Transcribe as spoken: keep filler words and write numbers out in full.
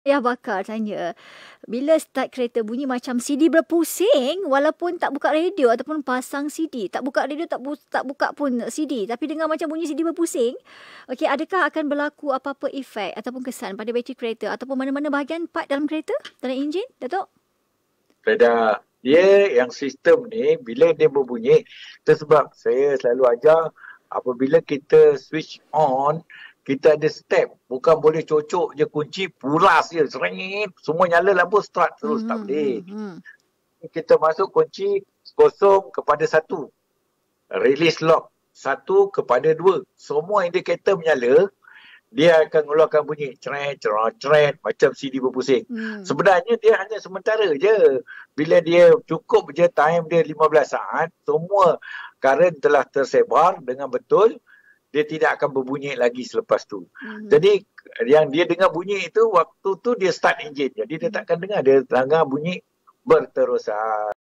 Ya bakar tanya, bila start kereta bunyi macam C D berpusing walaupun tak buka radio ataupun pasang C D. Tak buka radio, tak, bu- tak buka pun C D. Tapi dengar macam bunyi C D berpusing. Okey, adakah akan berlaku apa-apa efek ataupun kesan pada bateri kereta ataupun mana-mana bahagian part dalam kereta? Dalam enjin, Datuk? Kereta, dia yang sistem ni bila dia berbunyi, itu sebab saya selalu ajar apabila kita switch on, kita ada step. Bukan boleh cocok je kunci, pulas je, sering semua nyala lampu, start terus. Mm-hmm. Tak boleh. Mm-hmm. Kita masuk kunci kosong kepada satu. Release lock. Satu kepada dua. Semua indikator menyala, dia akan mengeluarkan bunyi ceret, ceret, ceret, macam C D berpusing. Mm. Sebenarnya dia hanya sementara je. Bila dia cukup je time dia lima belas saat, semua current telah tersebar dengan betul, dia tidak akan berbunyi lagi selepas tu. Mm-hmm. Jadi yang dia dengar bunyi itu waktu tu dia start enjin. Jadi dia takkan dengar, dia dengar bunyi berterusan.